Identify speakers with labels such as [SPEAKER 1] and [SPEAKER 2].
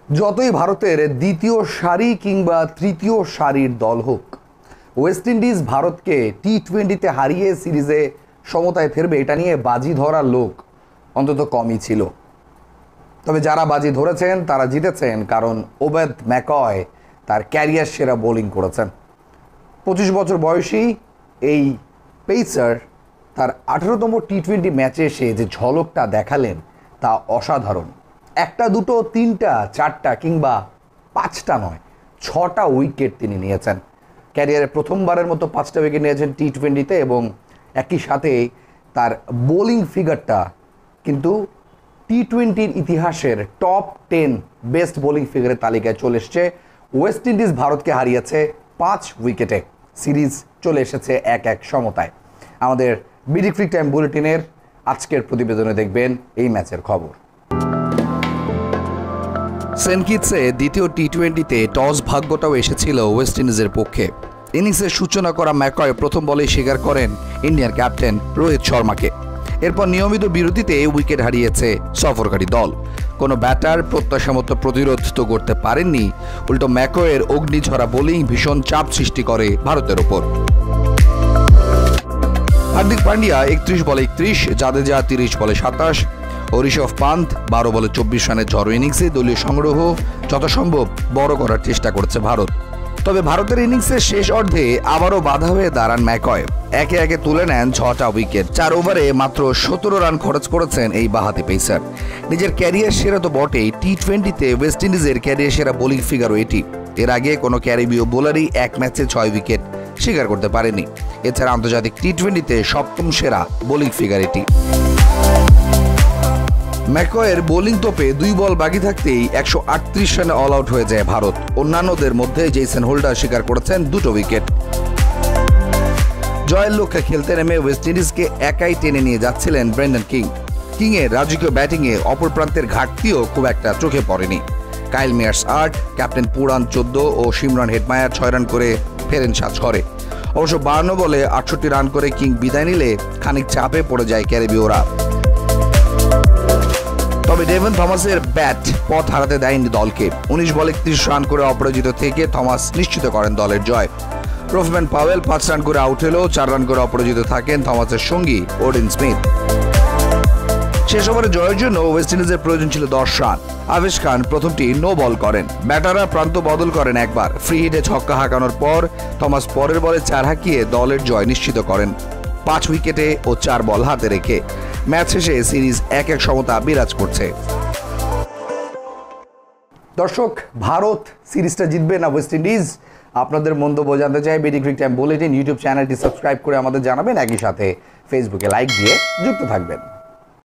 [SPEAKER 1] যতই ভারতের দ্বিতীয় সারি কিংবা তৃতীয় সারির দল হোক, ওয়েস্ট ইন্ডিজ ভারতকে টি20তে হারিয়ে সিরিজে সমতায় ফিরবে এটা নিয়ে বাজি ধরার লোক অন্তত কমই ছিল। তবে যারা বাজি ধরেছেন তারা জিতেছেন, কারণ ওবেদ ম্যাকয় তার ক্যারিয়ার সেরা বোলিং করেছেন। 25 বছর বয়সী এই পেসার তার 18তম টি20 ম্যাচে এসে যে ঝলকটা দেখালেন তা অসাধারণ। একটা, দুটো, তিনটা, চারটা কিংবা পাঁচটা নয়, 6টা উইকেট তিনি নিয়েছেন। ক্যারিয়ারে প্রথমবারের মতো 5টা উইকেট নিয়েছেন টি20তে, এবং একই সাথে তার বোলিং ফিগারটা কিন্তু টি20র ইতিহাসের টপ 10 বেস্ট বোলিং ফিগারের তালিকায় চলে এসছে। ওয়েস্ট ইন্ডিজ ভারতকে হারিয়েছে 5 উইকেটে, সিরিজ চলে এসেছে 1-1 সমতায়। আমাদের বিডি ক্রিক টাইম বুলেটিনের আজকের প্রতিবেদনে দেখবেন এই ম্যাচের খবর। সেন্ট কিটসে দ্বিতীয় টি20তে টস ভাগ্যটাও এসেছিল ওয়েস্ট ইন্ডিজের পক্ষে। ইনিংসের সূচনা করা ম্যাকয় প্রথম বলেই স্বীকার করেন ইন্ডিয়ান ক্যাপ্টেন রোহিত শর্মাকে। এরপর নিয়মিত বিরতিতে উইকেট হারিয়েছে সফরকারী দল। কোনো ব্যাটার প্রত্যাশা মতো প্রতিরোধ তো করতে পারেননি, উল্টো ম্যাকয়ের অগ্নিঝরা বোলিং ভীষণ চাপ সৃষ্টি করে ভারতের ওপর। হার্দিক পান্ডিয়া 31 বলে 31, জাদেজা 30 বলে 27, ঋষভ পান্থ 12 বলে 24 রানের ঝড়ো ইনিংসে দলীয় সংগ্রহ যথাসম্ভব বড় করার চেষ্টা করেছে ভারত। তবে ভারতের ইনিংসের শেষ অর্ধে আবারও বাধা হয়ে দাঁড়ান ম্যাকয়। একে একে তুলে নেন 6টা উইকেট। 4 ওভারে মাত্র 17 রান খরচ করেছেন এই বাঁহাতি পেসার। নিজের ক্যারিয়ার সেরা তো বটেই, টি20তে ওয়েস্ট ইন্ডিজের ক্যারিয়ার সেরা বোলিং ফিগারও এটি। এর আগে কোনো ক্যারিবীয় বোলারই এক ম্যাচে 6 উইকেট শিকার করতে পারেনি। এছাড়া আন্তর্জাতিক টি20তে 7ম সেরা বোলিং ফিগার এটি। ম্যাকয়ের বোলিং তোপে 2 বল বাকি থাকতেই 138 রানে অল আউট হয়ে যায় ভারত। অন্যান্যদের মধ্যে জেসন হোল্ডার শিকার করেছেন 2টো উইকেট। জয়ের লক্ষ্যে খেলতে নেমে ওয়েস্ট ইন্ডিজকে একাই টেনে নিয়ে যাচ্ছিলেন ব্রেন্ডন কিংয়ের রাজকীয় ব্যাটিংয়ে অপর প্রান্তের ঘাটতিও খুব একটা চোখে পড়েনি। কাইল মেয়ার্স 8, ক্যাপ্টেন পুরান 14 ও শিমরন হেটমায়ার 6 রান করে ফেরেন 7 ঘরে। অবশ্য 52 বলে 68 রান করে কিং বিদায় নিলে খানিক চাপে পড়ে যায় ক্যারিবীয়রা। তবে ডেভন থমাসের ব্যাট পথ হারাতে দেয়নি দলকে। 19 বলে 31 রান করে অপরাজিত থেকে থমাস নিশ্চিত করেন দলের জয়। রোফম্যান পাওয়েল 5 রান করে আউট হলেও 4 রান করে অপরাজিত থাকেন থমাসের সঙ্গী ওডেন স্মিথ। শেষ ওভারে জয়ের জন্য ওয়েস্ট ইন্ডিজের প্রয়োজন ছিল 10 রান। আবেশ খান প্রথমটি নো বল করেন। ব্যাটাররা প্রান্ত বদল করেন একবার। ফ্রি হিটে ছক্কা হাঁকানোর পর থমাস পরের বলে 4 হাঁকিয়ে দলের জয় নিশ্চিত করেন 5 উইকেটে ও 4 বল হাতে রেখে। ম্যাচ শেষে সিরিজ 1-1 সমতা বিরাজ করছে। দর্শক, ভারত সিরিজটা জিতবে না ওয়েস্ট ইন্ডিজ? আপনাদের মন্তব্য জানতে চাই BD cric time bulletin YouTube চ্যানেলটি সাবস্ক্রাইব করে আমাদের জানাবেন। একই সাথে ফেসবুকে লাইক দিয়ে যুক্ত থাকবেন।